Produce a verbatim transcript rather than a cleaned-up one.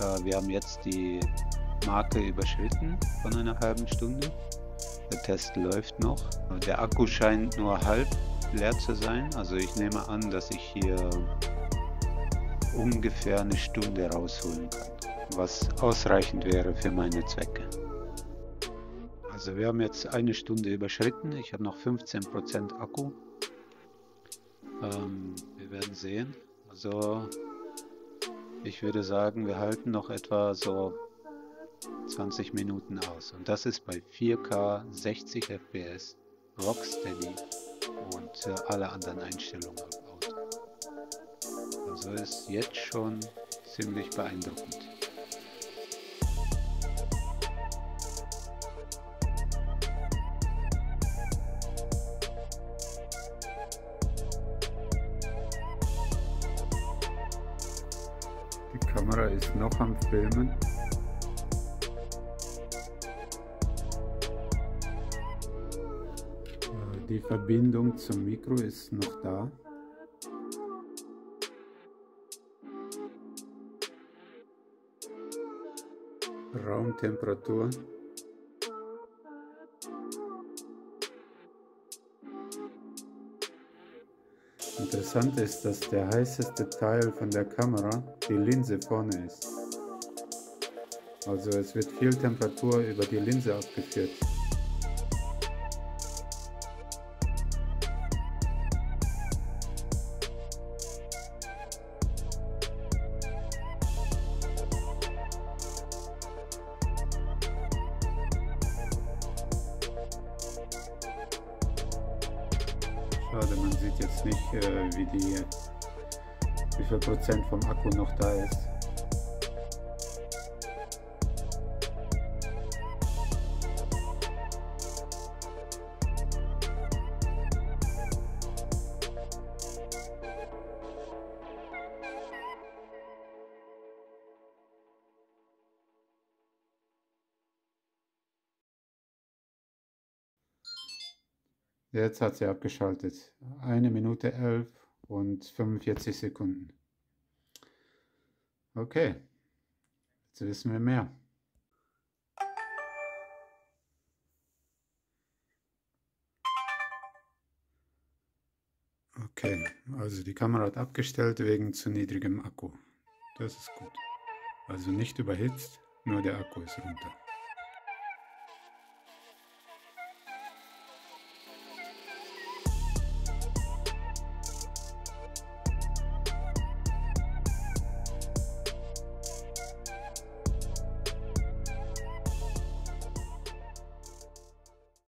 Äh, wir haben jetzt die Marke überschritten von einer halben Stunde. Der Test läuft noch. Der Akku scheint nur halb leer zu sein. Also ich nehme an, dass ich hier ungefähr eine Stunde rausholen kann, was ausreichend wäre für meine Zwecke. Also wir haben jetzt eine Stunde überschritten. Ich habe noch fünfzehn Prozent Akku. Ähm, wir werden sehen. Also ich würde sagen, wir halten noch etwa so zwanzig Minuten aus. Und das ist bei vier K sechzig F P S, Rocksteady und äh, alle anderen Einstellungen auf Auto. Also ist jetzt schon ziemlich beeindruckend. Die Kamera ist noch am Filmen. Die Verbindung zum Mikro ist noch da. Raumtemperatur. Interessant ist, dass der heißeste Teil von der Kamera die Linse vorne ist. Also es wird viel Temperatur über die Linse abgeführt. Schade, man sieht jetzt nicht, äh, wie, die, wie viel Prozent vom Akku noch da ist. Jetzt hat sie abgeschaltet. Eine Minute elf und fünfundvierzig Sekunden. Okay, jetzt wissen wir mehr. Okay, also die Kamera hat abgestellt wegen zu niedrigem Akku. Das ist gut. Also nicht überhitzt, nur der Akku ist runter.